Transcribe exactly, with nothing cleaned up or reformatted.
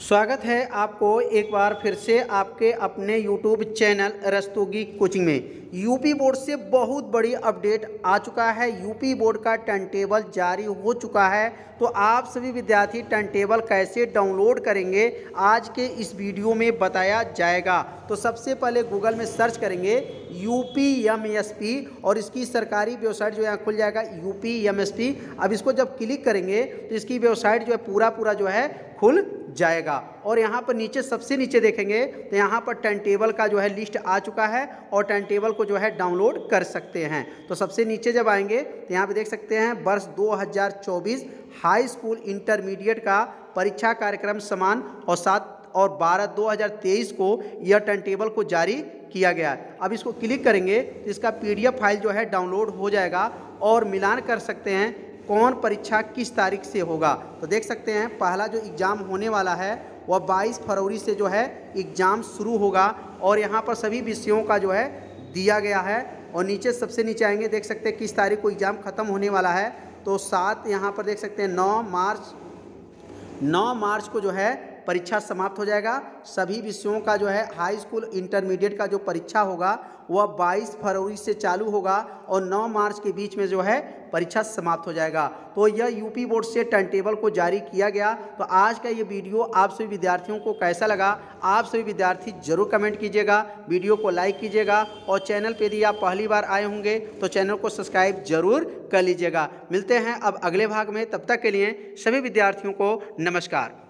स्वागत है आपको एक बार फिर से आपके अपने यूट्यूब चैनल रस्तोगी कोचिंग में। यूपी बोर्ड से बहुत बड़ी अपडेट आ चुका है। यूपी बोर्ड का टाइम टेबल जारी हो चुका है। तो आप सभी विद्यार्थी टाइम टेबल कैसे डाउनलोड करेंगे आज के इस वीडियो में बताया जाएगा। तो सबसे पहले गूगल में सर्च करेंगे यूपी एम एस पी और इसकी सरकारी वेबसाइट जो यहाँ खुल जाएगा यूपी एम एस पी। अब इसको जब क्लिक करेंगे तो इसकी वेबसाइट जो है पूरा पूरा जो है खुल जाएगा और यहाँ पर नीचे सबसे नीचे देखेंगे तो यहाँ पर टाइम टेबल का जो है लिस्ट आ चुका है और टाइम टेबल को जो है डाउनलोड कर सकते हैं। तो सबसे नीचे जब आएंगे तो यहाँ पे देख सकते हैं वर्ष दो हज़ार चौबीस हाई स्कूल इंटरमीडिएट का परीक्षा कार्यक्रम समान और सात और बारह दो हज़ार तेईस को यह टाइम टेबल को जारी किया गया। अब इसको क्लिक करेंगे तो इसका पीडीएफ फाइल जो है डाउनलोड हो जाएगा और मिलान कर सकते हैं कौन परीक्षा किस तारीख से होगा। तो देख सकते हैं पहला जो एग्ज़ाम होने वाला है वह बाईस फरवरी से जो है एग्ज़ाम शुरू होगा और यहाँ पर सभी विषयों का जो है दिया गया है। और नीचे सबसे नीचे आएंगे देख सकते हैं किस तारीख को एग्ज़ाम ख़त्म होने वाला है। तो सात यहाँ पर देख सकते हैं नौ मार्च नौ मार्च को जो है परीक्षा समाप्त हो जाएगा। सभी विषयों का जो है हाई स्कूल इंटरमीडिएट का जो परीक्षा होगा वह बाईस फरवरी से चालू होगा और नौ मार्च के बीच में जो है परीक्षा समाप्त हो जाएगा। तो यह यूपी बोर्ड से टाइम टेबल को जारी किया गया। तो आज का ये वीडियो आप सभी विद्यार्थियों को कैसा लगा आप सभी विद्यार्थी जरूर कमेंट कीजिएगा, वीडियो को लाइक कीजिएगा और चैनल पर यदि आप पहली बार आए होंगे तो चैनल को सब्सक्राइब जरूर कर लीजिएगा। मिलते हैं अब अगले भाग में, तब तक के लिए सभी विद्यार्थियों को नमस्कार।